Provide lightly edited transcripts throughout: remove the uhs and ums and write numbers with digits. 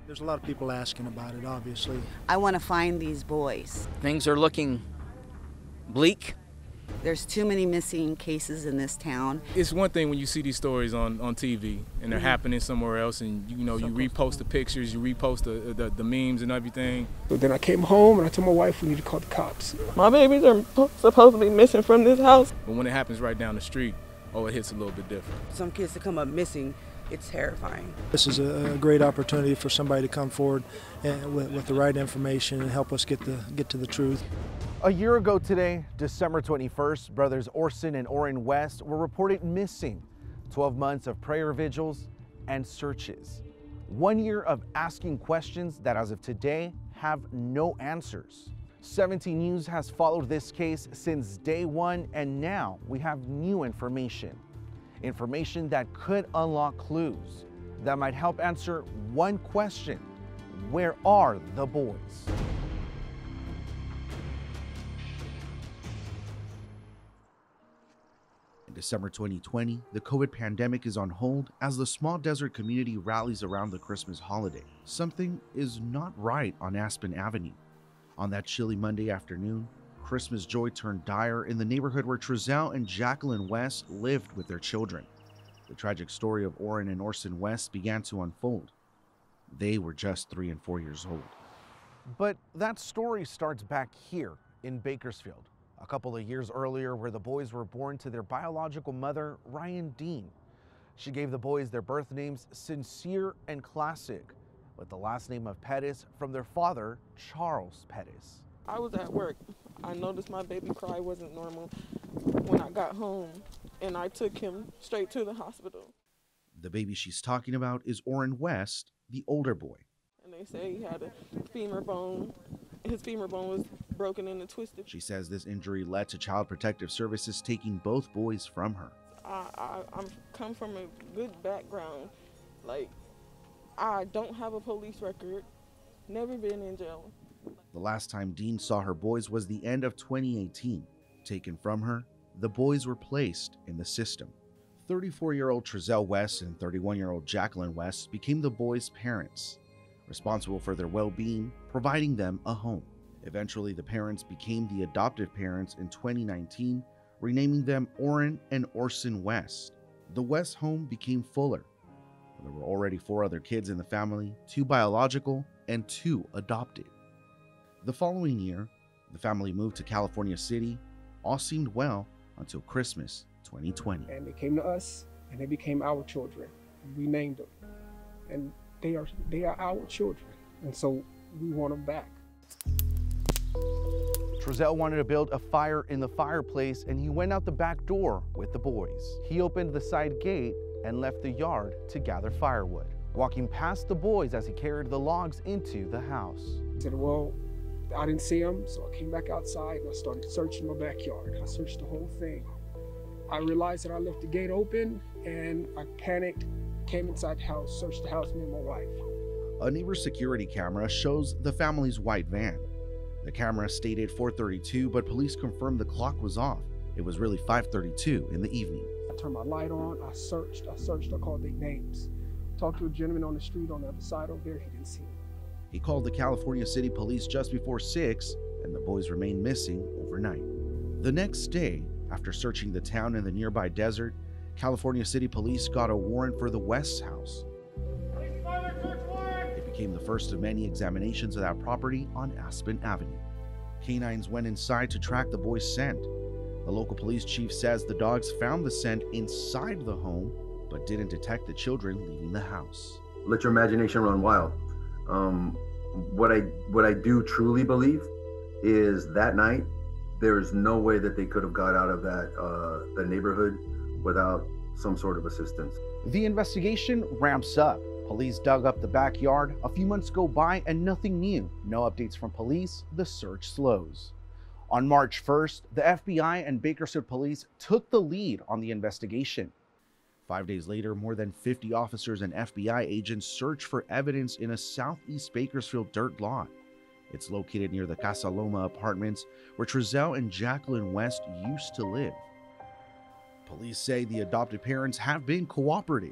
There's a lot of people asking about it, obviously. I want to find these boys. Things are looking bleak. There's too many missing cases in this town. It's one thing when you see these stories on TV and they're happening somewhere else, and you repost the pictures, you repost the memes and everything. So then I came home and I told my wife we need to call the cops. My babies are supposed to be missing from this house. But when it happens right down the street, it hits a little bit different. Some kids to come up missing, it's terrifying. This is a great opportunity for somebody to come forward with the right information and help us get to the truth. A year ago today, December 21st, brothers Orson and Orrin West were reported missing. 12 months of prayer vigils and searches. 1 year of asking questions that as of today have no answers. 17 News has followed this case since day one, and now we have new information. Information that could unlock clues that might help answer one question: where are the boys? In December 2020, the COVID pandemic is on hold as the small desert community rallies around the Christmas holiday. Something is not right on Aspen Avenue. On that chilly Monday afternoon, Christmas joy turned dire in the neighborhood where Trezell and Jacqueline West lived with their children. The tragic story of Orrin and Orson West began to unfold. They were just 3 and 4 years old. But that story starts back here in Bakersfield, a couple of years earlier, where the boys were born to their biological mother, Ryan Dean. She gave the boys their birth names Sincere and Classic, with the last name of Pettis from their father, Charles Pettis. I was at work. I noticed my baby cry wasn't normal when I got home, and I took him straight to the hospital. The baby she's talking about is Orrin West, the older boy. And they say he had a femur bone. His femur bone was broken and twisted. She says this injury led to Child Protective Services taking both boys from her. I'm come from a good background. Like, I don't have a police record, never been in jail. The last time Dean saw her boys was the end of 2018. Taken from her, the boys were placed in the system. 34-year-old Trezell West and 31-year-old Jacqueline West became the boys' parents, responsible for their well-being, providing them a home. Eventually, the parents became the adoptive parents in 2019, renaming them Orrin and Orson West. The West home became fuller. There were already 4 other kids in the family, 2 biological and 2 adopted. The following year, the family moved to California City. All seemed well until Christmas 2020. And they came to us and they became our children. We named them. And they are our children. And so we want them back. Trezell wanted to build a fire in the fireplace, and he went out the back door with the boys. He opened the side gate and left the yard to gather firewood, walking past the boys as he carried the logs into the house. I said, well, I didn't see them, so I came back outside and I started searching my backyard. I searched the whole thing. I realized that I left the gate open, and I panicked, came inside the house, searched the house, me and my wife. A neighbor's security camera shows the family's white van. The camera stated 4:32, but police confirmed the clock was off. It was really 5:32 in the evening. I turned my light on, I searched, I called their names. Talked to a gentleman on the street on the other side over there, he didn't see me. He called the California City Police just before 6, and the boys remained missing overnight. The next day, after searching the town and the nearby desert, California City Police got a warrant for the West's house. It became the first of many examinations of that property on Aspen Avenue. Canines went inside to track the boys' scent. The local police chief says the dogs found the scent inside the home, but didn't detect the children leaving the house. Let your imagination run wild. What I do truly believe is that night, there's no way that they could have got out of that neighborhood without some sort of assistance. The investigation ramps up. Police dug up the backyard. A few months go by and nothing new. No updates from police. The search slows. On March 1st, the FBI and Bakersfield police took the lead on the investigation. 5 days later, more than 50 officers and FBI agents searched for evidence in a southeast Bakersfield dirt lot. It's located near the Casa Loma apartments where Trezell and Jacqueline West used to live. Police say the adopted parents have been cooperative.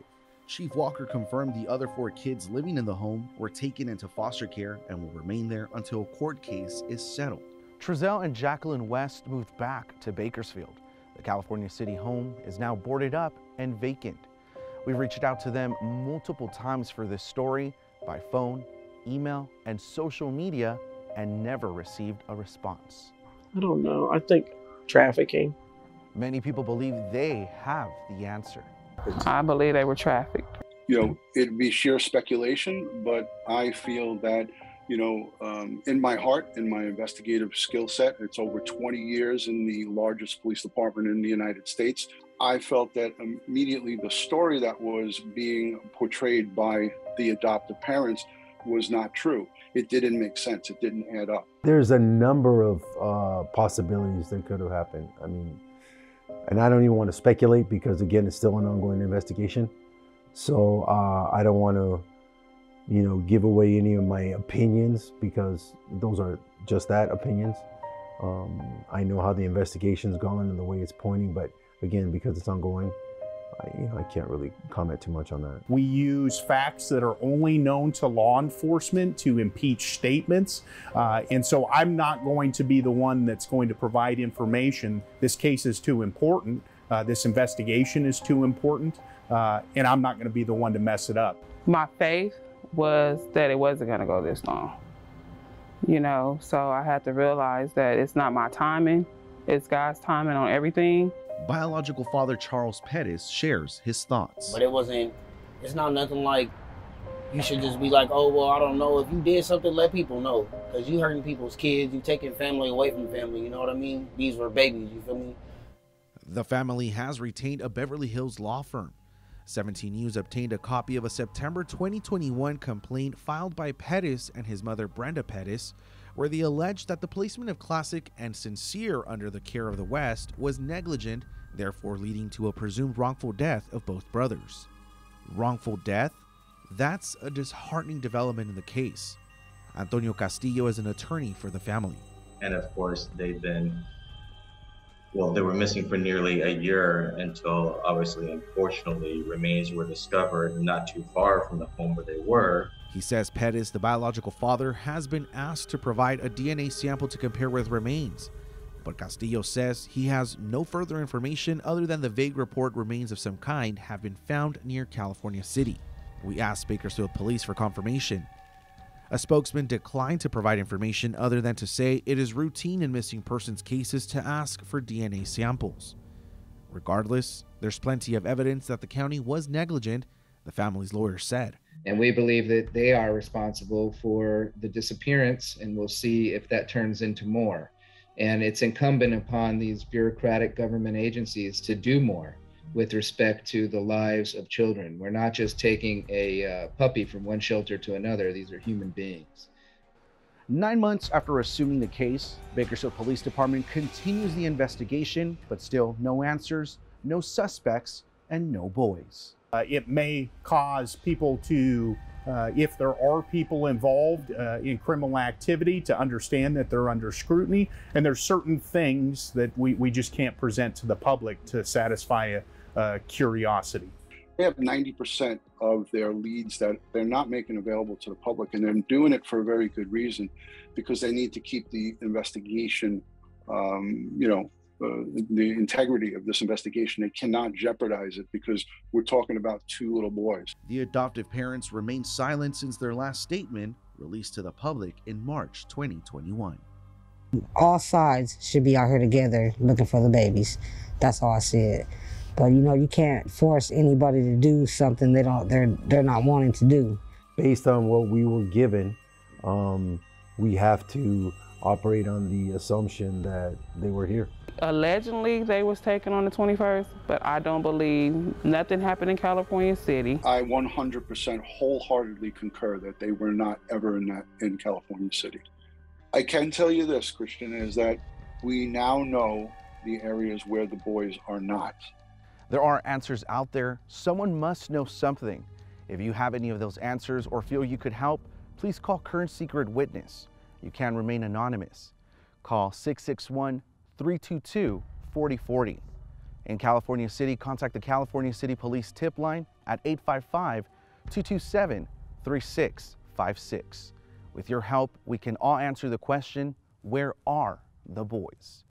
Chief Walker confirmed the other 4 kids living in the home were taken into foster care and will remain there until a court case is settled. Trezell and Jacqueline West moved back to Bakersfield. The California City home is now boarded up and vacant. We've reached out to them multiple times for this story by phone, email, and social media, and never received a response. I don't know. I think trafficking. Many people believe they have the answer. I believe they were trafficked. You know, it'd be sheer speculation, but I feel that, you know, in my heart, in my investigative skill set, it's over 20 years in the largest police department in the United States. I felt that immediately the story that was being portrayed by the adoptive parents was not true. It didn't make sense. It didn't add up. There's a number of possibilities that could have happened. I mean, and I don't even want to speculate because, again, it's still an ongoing investigation. So I don't want to, you know, give away any of my opinions because those are just that, opinions. I know how the investigation's gone and the way it's pointing, but again, because it's ongoing, I can't really comment too much on that. We use facts that are only known to law enforcement to impeach statements. And so I'm not going to be the one that's going to provide information. This case is too important. This investigation is too important. And I'm not going to be the one to mess it up. My faith was that it wasn't going to go this long. You know, so I had to realize that it's not my timing. It's God's timing on everything. Biological father Charles Pettis shares his thoughts. But it's not nothing like you should just be like, oh, well, I don't know. If you did something, let people know. Because you hurting people's kids, you taking family away from family, you know what I mean? These were babies, you feel me? The family has retained a Beverly Hills law firm. 17 News obtained a copy of a September 2021 complaint filed by Pettis and his mother Brenda Pettis, where they alleged that the placement of Classic and Sincere under the care of the West was negligent, therefore leading to a presumed wrongful death of both brothers. Wrongful death? That's a disheartening development in the case. Antonio Castillo is an attorney for the family. And of course, they were missing for nearly a year until, obviously, unfortunately, remains were discovered not too far from the home where they were. He says Pettis, the biological father, has been asked to provide a DNA sample to compare with remains. But Castillo says he has no further information other than the vague report remains of some kind have been found near California City. We asked Bakersfield Police for confirmation. A spokesman declined to provide information other than to say it is routine in missing persons cases to ask for DNA samples. Regardless, there's plenty of evidence that the county was negligent, the family's lawyer said. And we believe that they are responsible for the disappearance, and we'll see if that turns into more. And it's incumbent upon these bureaucratic government agencies to do more with respect to the lives of children. We're not just taking a puppy from one shelter to another. These are human beings. 9 months after assuming the case, Bakersfield Police Department continues the investigation, but still no answers, no suspects, and no boys. It may cause people to, if there are people involved in criminal activity, to understand that they're under scrutiny. And there's certain things that we just can't present to the public to satisfy a curiosity. They have 90% of their leads that they're not making available to the public, and they're doing it for a very good reason, because they need to keep the investigation, the integrity of this investigation. They cannot jeopardize it because we're talking about 2 little boys. The adoptive parents remain silent since their last statement released to the public in March 2021. All sides should be out here together looking for the babies. That's all I said. But you know, you can't force anybody to do something they're not wanting to do. Based on what we were given, we have to operate on the assumption that they were here. Allegedly, they was taken on the 21st, but I don't believe nothing happened in California City. I 100% wholeheartedly concur that they were not ever in California City. I can tell you this, Christian, is that we now know the areas where the boys are not. There are answers out there. Someone must know something. If you have any of those answers or feel you could help, please call Current Secret Witness. You can remain anonymous. Call 661-322-4040. In California City, contact the California City Police tip line at 855-227-3656. With your help, we can all answer the question, where are the boys?